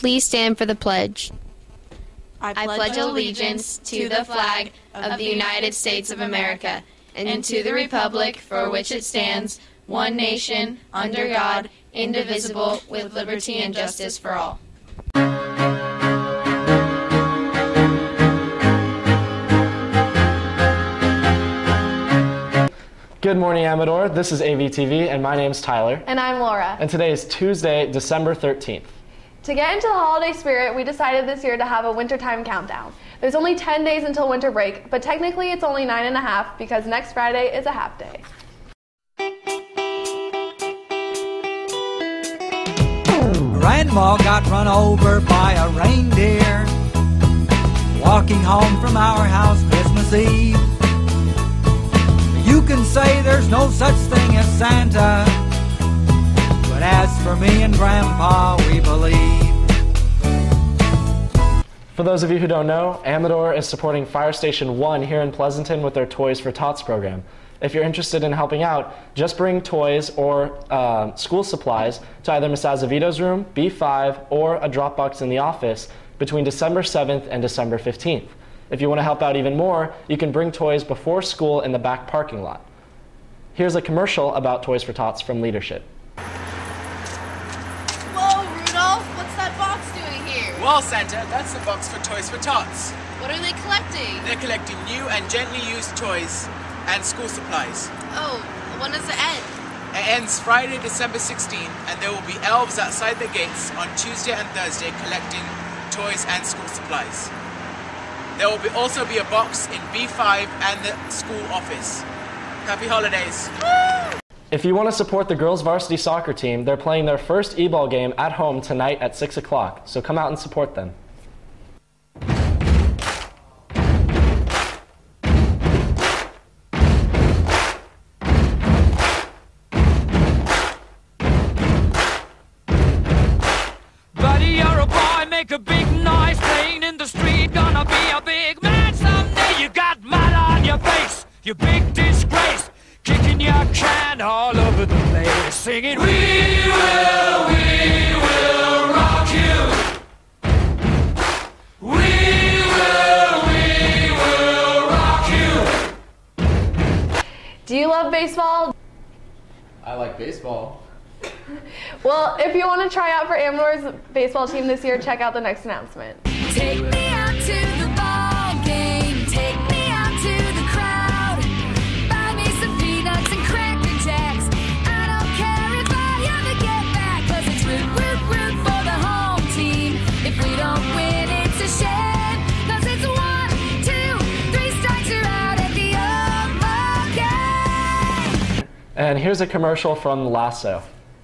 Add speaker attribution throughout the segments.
Speaker 1: Please stand for the pledge.
Speaker 2: I pledge allegiance to the flag of the United States of America and to the republic for which it stands, one nation, under God, indivisible, with liberty and justice for all.
Speaker 3: Good morning, Amador. This is AVTV, and my name's Tyler.
Speaker 4: And I'm Laura.
Speaker 3: And today is Tuesday, December 13th.
Speaker 4: To get into the holiday spirit, we decided this year to have a wintertime countdown. There's only 10 days until winter break, but technically it's only 9.5 because next Friday is a half day.
Speaker 5: Grandma got run over by a reindeer walking home from our house Christmas Eve. You can say there's no such thing as Santa, but as for me and Grandpa, we believe.
Speaker 3: For those of you who don't know, Amador is supporting Fire Station 1 here in Pleasanton with their Toys for Tots program. If you're interested in helping out, just bring toys or school supplies to either Miss Azevedo's room, B5, or a drop box in the office between December 7th and December 15th. If you want to help out even more, you can bring toys before school in the back parking lot. Here's a commercial about Toys for Tots from Leadership.
Speaker 6: Whoa, Rudolph, what's that box doing here?
Speaker 7: Well, Santa, that's the box for Toys for Tots.
Speaker 6: What are they collecting?
Speaker 7: They're collecting new and gently used toys and school supplies.
Speaker 6: Oh, when does it end?
Speaker 7: It ends Friday, December 16th, and there will be elves outside the gates on Tuesday and Thursday collecting toys and school supplies. There will also be a box in B5 and the school office. Happy holidays.
Speaker 3: If you want to support the girls varsity soccer team, they're playing their first e-ball game at home tonight at 6 o'clock, so come out and support them.
Speaker 5: Buddy, you're a boy, make a big noise playing in the street. Gonna be a big man someday. You got mud on your face, you big disgrace. Kicking your can all over the place, singing, we will rock you. We will rock you.
Speaker 4: Do you love baseball?
Speaker 8: I like baseball.
Speaker 4: Well, if you want to try out for Amador's baseball team this year, check out the next announcement.
Speaker 9: Take me out to the ball game. Take me out to the crowd. Buy me some peanuts and Cracker Jacks. I don't care if I ever get back, 'cause it's root, root, root for the home team. If we don't win, it's a shame, 'cause it's 1, 2, 3 strikes, you're out at the game.
Speaker 3: And here's a commercial from Lasso.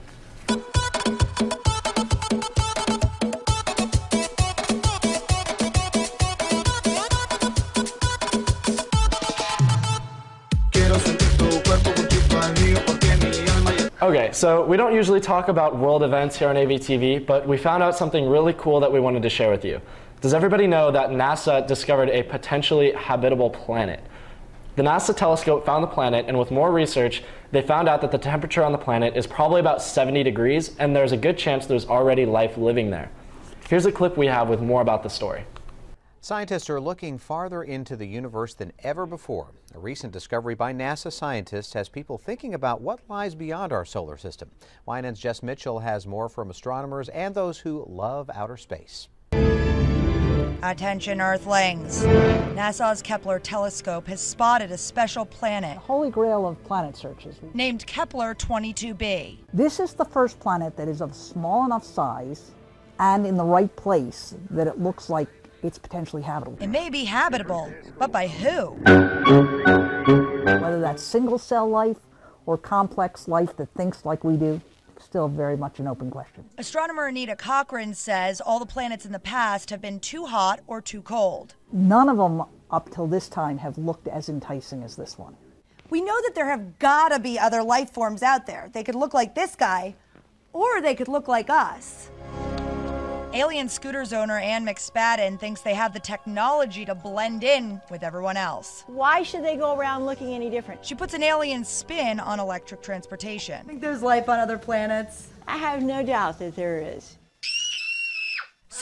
Speaker 3: Okay, so we don't usually talk about world events here on AVTV, but we found out something really cool that we wanted to share with you. Does everybody know that NASA discovered a potentially habitable planet? The NASA telescope found the planet, and with more research, they found out that the temperature on the planet is probably about 70 degrees, and there's a good chance there's already life living there. Here's a clip we have with more about the story.
Speaker 10: Scientists are looking farther into the universe than ever before. A recent discovery by NASA scientists has people thinking about what lies beyond our solar system. YNN's Jess Mitchell has more from astronomers and those who love outer space.
Speaker 11: Attention Earthlings. NASA's Kepler telescope has spotted a special planet,
Speaker 12: Holy Grail of planet searches,
Speaker 11: named Kepler 22b.
Speaker 12: This is the first planet that is of small enough size and in the right place that it looks like it's potentially habitable.
Speaker 11: It may be habitable, but by who?
Speaker 12: Whether that's single cell life or complex life that thinks like we do, still very much an open question.
Speaker 11: Astronomer Anita Cochran says all the planets in the past have been too hot or too cold.
Speaker 12: None of them up till this time have looked as enticing as this one.
Speaker 13: We know that there have gotta be other life forms out there. They could look like this guy, or they could look like us.
Speaker 11: Alien Scooters owner Ann McSpadden thinks they have the technology to blend in with everyone else.
Speaker 13: Why should they go around looking any different?
Speaker 11: She puts an alien spin on electric transportation.
Speaker 13: Think there's life on other planets? I have no doubt that there is.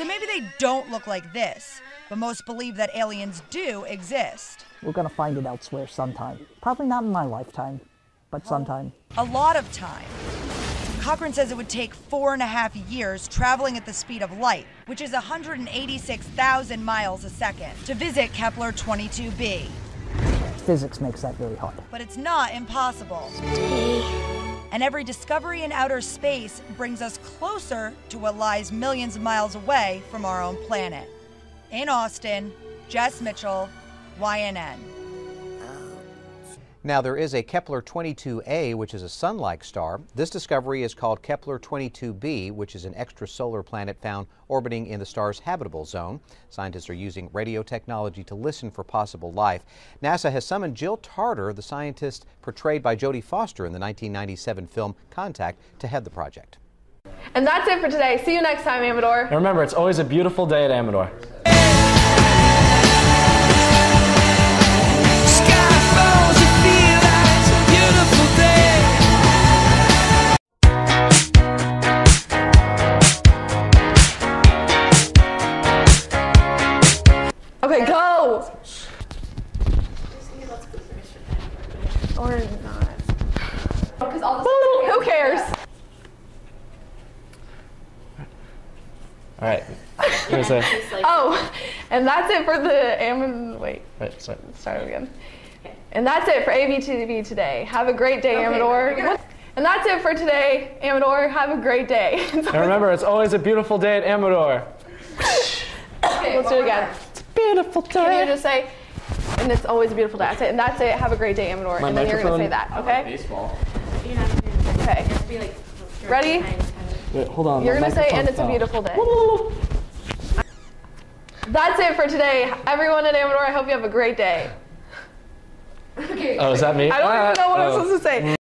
Speaker 11: So maybe they don't look like this, but most believe that aliens do exist.
Speaker 12: We're going to find it elsewhere sometime. Probably not in my lifetime, but sometime.
Speaker 11: A lot of time. Cochrane says it would take 4.5 years traveling at the speed of light, which is 186,000 miles a second, to visit Kepler 22b.
Speaker 12: Physics makes that very hard.
Speaker 11: But it's not impossible. And every discovery in outer space brings us closer to what lies millions of miles away from our own planet. In Austin, Jess Mitchell, YNN.
Speaker 10: Now, there is a Kepler 22a, which is a sun-like star. This discovery is called Kepler 22b, which is an extrasolar planet found orbiting in the star's habitable zone. Scientists are using radio technology to listen for possible life. NASA has summoned Jill Tarter, the scientist portrayed by Jodie Foster in the 1997 film Contact, to head the project.
Speaker 4: And that's it for today. See you next time, Amador.
Speaker 3: And remember, it's always a beautiful day at Amador.
Speaker 4: Okay, go! Or not. Who cares?
Speaker 3: All right. Here's a...
Speaker 4: Oh, and that's it for the Wait,
Speaker 3: sorry.
Speaker 4: Start again. And that's it for ABTV today. Have a great day, Amador. And that's it for today, Amador. Have a great day.
Speaker 3: And remember, it's always a beautiful day at Amador.
Speaker 4: Okay, let's do it again.
Speaker 3: It's a beautiful day.
Speaker 4: Can you just say, and it's always a beautiful day. That's it. And that's it. Have a great day, Amador. And then you're going to say that, okay?
Speaker 8: Baseball.
Speaker 4: Okay. Ready?
Speaker 3: Wait, hold on.
Speaker 4: You're going to say, and it's a beautiful day. That's it for today. Everyone at Amador, I hope you have a great day.
Speaker 3: Oh, is that me?
Speaker 4: I don't even know what I'm supposed to say.